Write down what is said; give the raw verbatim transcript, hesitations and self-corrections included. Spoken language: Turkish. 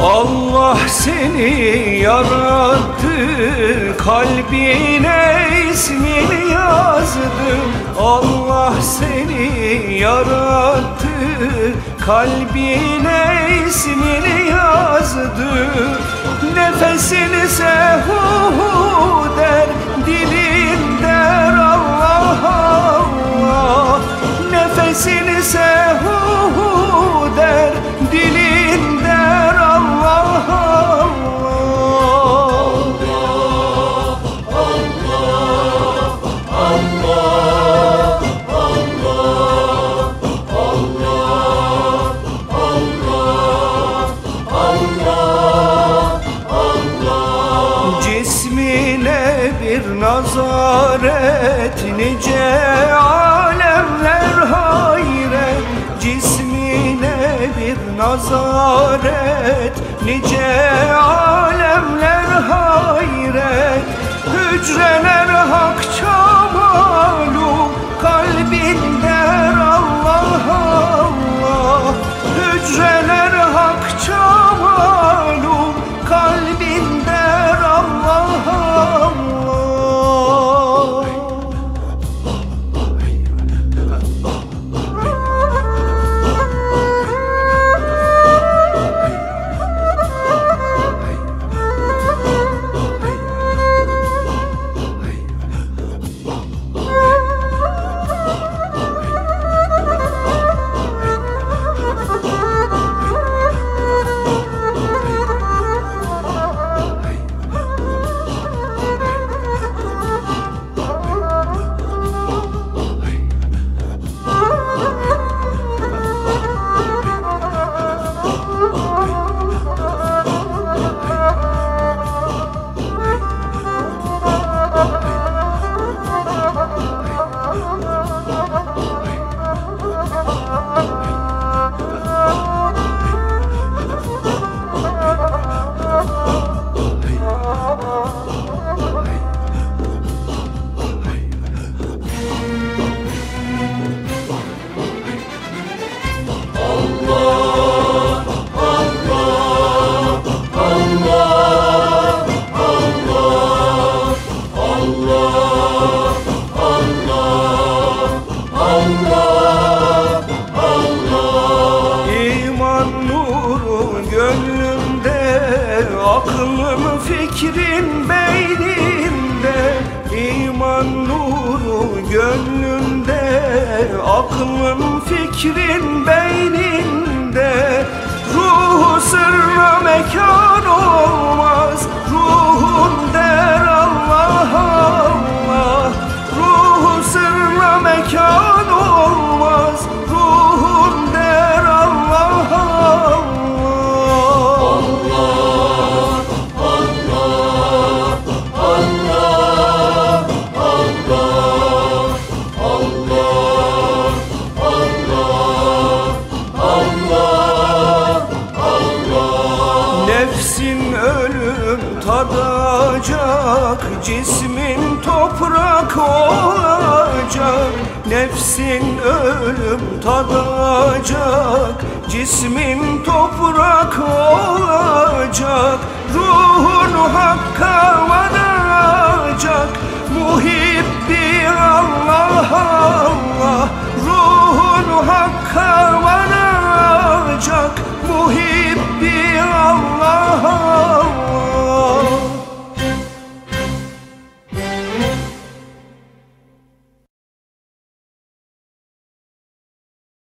Allah seni yarattı, kalbine ismini yazdı. Allah seni yarattı, kalbine ismini yazdı. Nefesini sehu der, dilin der Allah Allah. Nefesini sehu der, dilin der Allah Allah. Cismine bir nazaret, nice alemler hayret. Cismine bir nazaret, nice alemler hayret. Hücreler hakça malum, kalbin der Allah Allah. Hücreler hakça malum, kalbin der Allah Allah. Aklım fikrin beyninde, iman nuru gönlünde. Aklım fikrin beyninde, ruhu sırrı mekan olmaz. Ruhun der Allah Allah. Ruhu sırrı mekan olmaz. Ruhun der Allah Allah. Nefsin ölüm tadacak, cismin toprak olacak. Nefsin ölüm tadacak, cismin toprak